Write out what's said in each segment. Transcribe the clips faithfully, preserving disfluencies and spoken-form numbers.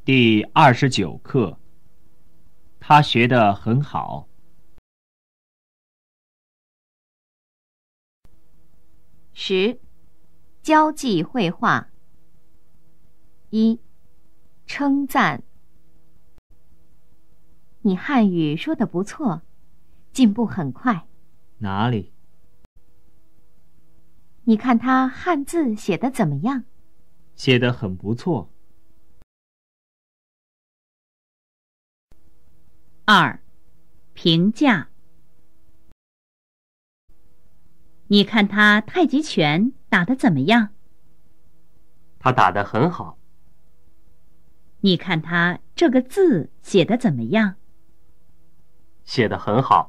第二十九课，他学得很好。 十、交际绘画。一、称赞。你汉语说得不错，进步很快。 哪里？ 你看他汉字写得怎么样？ 写得很不错。 二、评价。你看他太极拳打得怎么样？ 他打得很好。 你看他这个字写得怎么样？ 写得很好。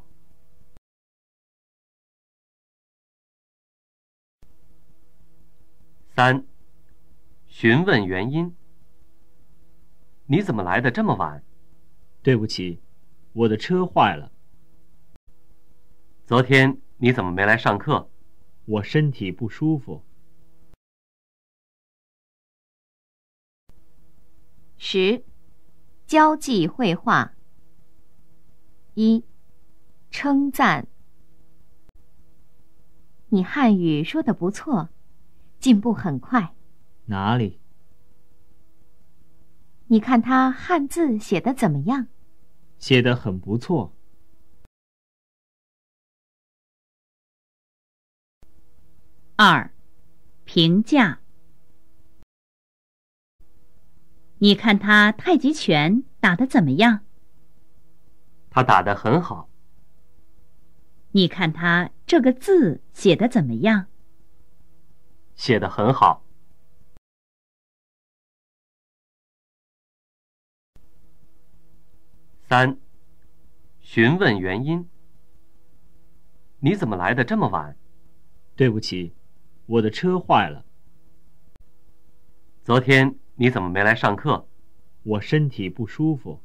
三、询问原因。你怎么来得这么晚？ 对不起，我的车坏了。 昨天你怎么没来上课？ 我身体不舒服。 十、交际绘画。一、称赞。你汉语说得不错，进步很快。 哪里？ 你看他汉字写得怎么样？ 写得很不错。 二、评价。你看他太极拳打得怎么样？ 他打得很好。 你看他这个字写得怎么样？ 写得很好。三、询问原因。你怎么来得这么晚？ 对不起，我的车坏了。 昨天你怎么没来上课？ 我身体不舒服。